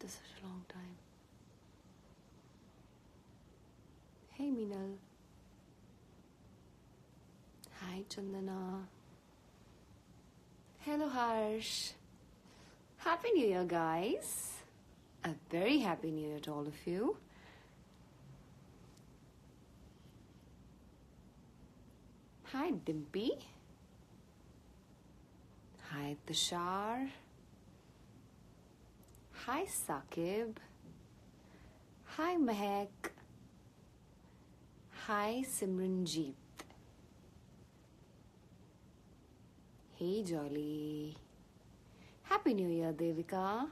after such a long time. Hey Meenal. Hi Chandana. Hello Harsh. Happy New Year, guys. A very happy New Year to all of you. Hi Dimpy. Hi Tushar. Hi Saqib. Hi Mehak. Hi Simranjeet. Hey Jolly. Happy New Year, Devika.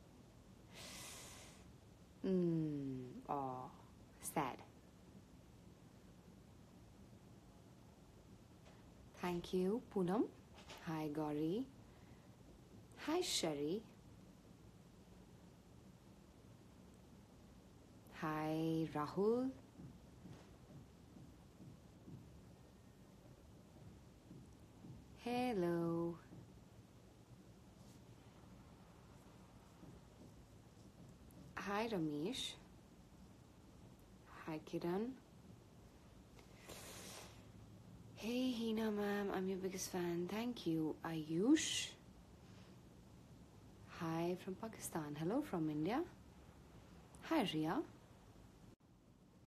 Oh, sad. Thank you, Poonam. Hi, Gauri. Hi, Sherry. Hi, Rahul. Hello. Hi, Ramesh. Hi, Kiran. Hey, Hina ma'am, I'm your biggest fan. Thank you. Ayush. Hi from Pakistan. Hello from India. Hi, Ria.